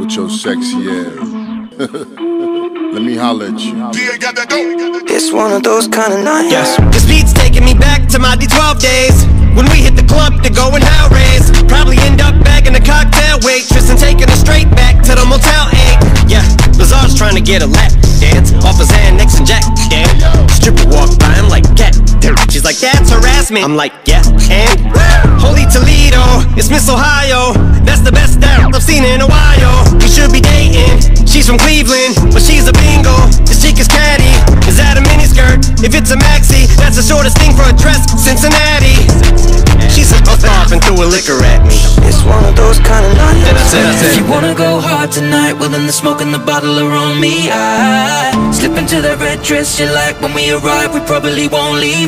with your sexy ass. Let me holler at you. It's one of those kind of nights. Yes. This beat's taking me back to my D12 days, when we hit the club to go and hell raise. Probably end up bagging a cocktail waitress and taking her straight back to the Motel 8. Yeah, Lazar's trying to get a lap dance off his Xanax and Jack. Damn, stripper walked by, I'm like, cat. She's like, that's harassment. I'm like, yeah, and Holy Toledo, it's Miss Ohio. That's the best that I've seen in a while. We should be dating. She's from Cleveland, but she's a bingo. This chick is catty. Is that a miniskirt? If it's a maxi, that's the shortest thing for a dress. Cincinnati. She's a off and threw a liquor at me. It's one of those kind of nights. Then I said, if you wanna go hard tonight, well then the smoke and the bottle are on me. I slip into that red dress you like. When we arrive, we probably won't leave.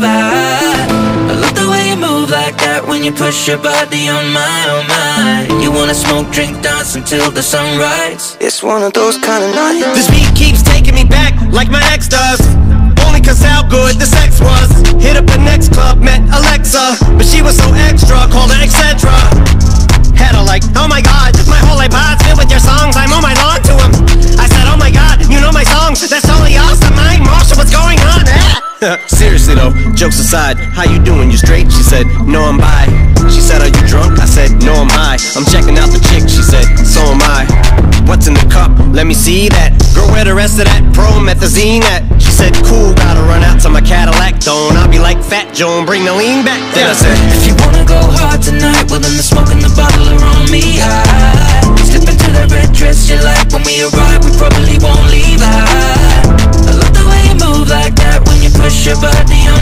I love the way you move like that when you push your body on my. You wanna smoke, drink, dance until the sunrise. It's one of those kind of nights. This beat keeps taking me back like my ex does. Only cause how good the sex was. Hit up the next club, met Alexa, but she was so extra, called her etc. Had her like, oh my god, my whole iPod's filled with your songs. I'm on my lawn to him. I said, oh my god, you know my songs. That's totally awesome. I'm Marshall, what's going on? Seriously though, jokes aside, how you doing? You straight? She said, no, I'm bi. She said, are you drunk? I said, no, I'm high. I'm checking out the chick. She said, so am I. What's in the cup? Let me see that. Girl, where the rest of that promethazine at? She said, cool, gotta run out to my Cadillac Don't I'll be like Fat Joan, bring the lean back. Then I said, if you wanna go hard tonight, well then the smoke and the bottle are on me. I slip into that red dress you like. When we arrive, we probably won't leave. I love the way you move like that when you push your body on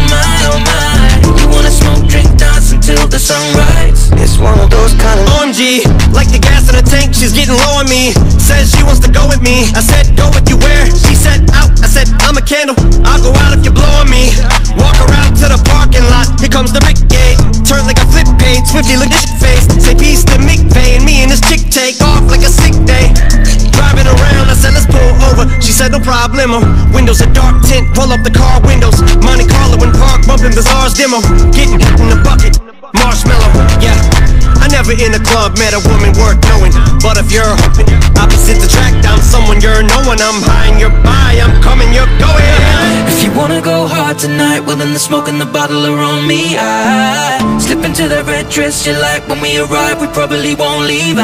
my. You wanna smoke, drink, dance until the sunrise. It's one of those kind of OMG, like the gas in the tank, she's getting low on me. Says she wants to go with me. I said, go with you where? She said, out. I said, I'm a candle, I'll go out if you're blowing me. Walk around to the parking lot, here comes the Rick gate. Turn like a flip page, Swifty look at shit face. Say peace to Mick Bay, and me and this chick take off like a sick day. Driving around, I said, let's pull over. She said, no problemo. Windows are dark tint, pull up the car windows. Monte Carlo in park, bumping Bizarre's demo. Getting hit in the bucket, marshmallow, yeah. I never in a club met a woman worth knowing. But if you're hoping opposite attract, I'm someone you're knowing. I'm high and you're by, I'm coming, you're going. If you wanna go hard tonight, well then the smoke and the bottle are on me. I slip into that red dress you like. When we arrive, we probably won't leave.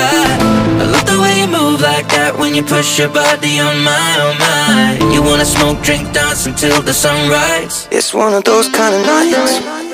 I love the way you move like that when you push your body on my. You wanna smoke, drink, dance until the sunrise. It's one of those kind of nights.